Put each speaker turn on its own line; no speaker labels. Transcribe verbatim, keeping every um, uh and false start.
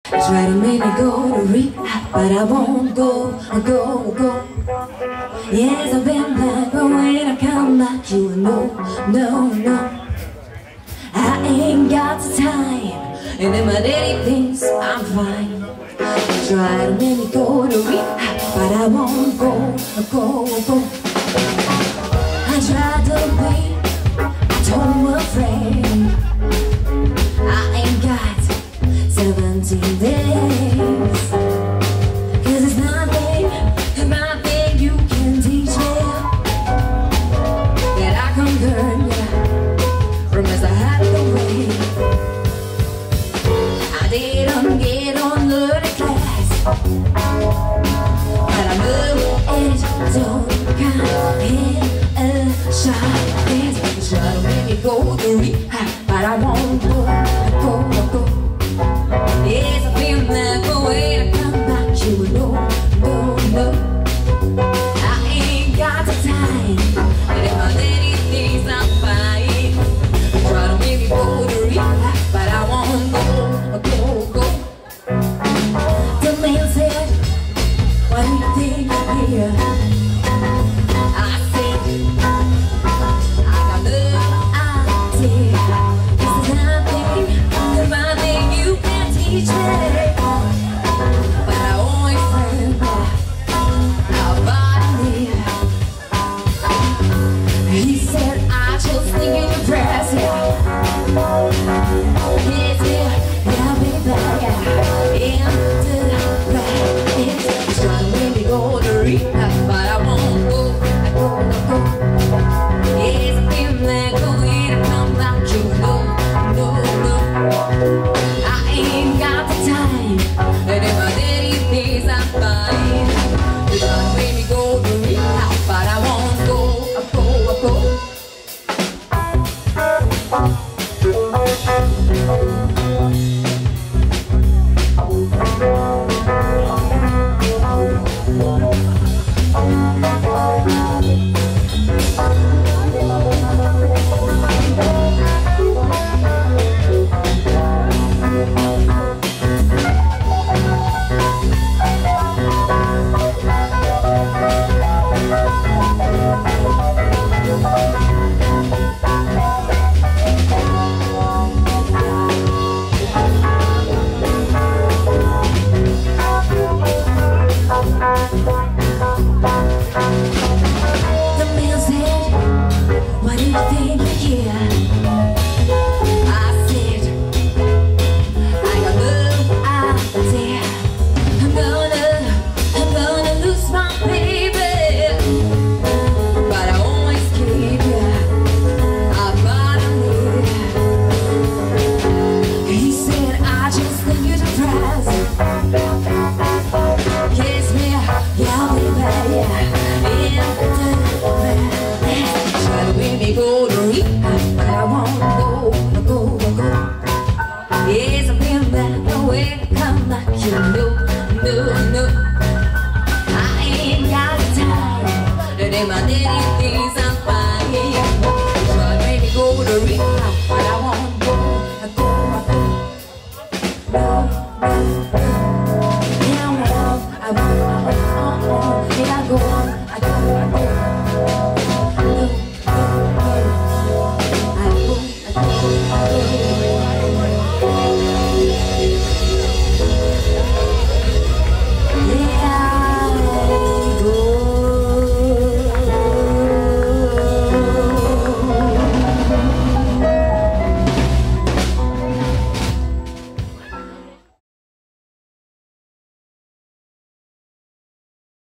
Try to make me go to rehab, but I won't go, go, go. Yes, I've been back, but when I come back, you know, no, no. I ain't got the time, and then my daddy thinks I'm fine. Try to make me go to rehab, but I won't go, go, go. I tried to be, I told my friend I ain't got seventeen days, cause it's nothing, it's nothing you can teach me that I can learn, yeah, from as I had the way. I didn't get on the class, but I knew it don't count in a shot. It's try to make me go to rehab, but I won't go, go, go. Yes, I feel like the way I come back, you know, no, no. I ain't got the time, and if my daddy thinks I'm fine, try to make me go to rehab, but I won't go, go, go. The man said, what do you think here? I said, I got no idea. This is nothing, there's nothing you can teach me, but I always heard that about me. He said I just think in your prayers, yeah. Yes, yeah, yeah, I'll be back, yeah. Into the right, it's trying to make me go to rehab, but I won't go, I go, I go. Yes, I feel like the way to come back, you know, no, no. I ain't got the time, and if my daddy thinks I'm fine, they're trying to make me go to rehab, but I won't go, I go, I go. The man said, what do you think?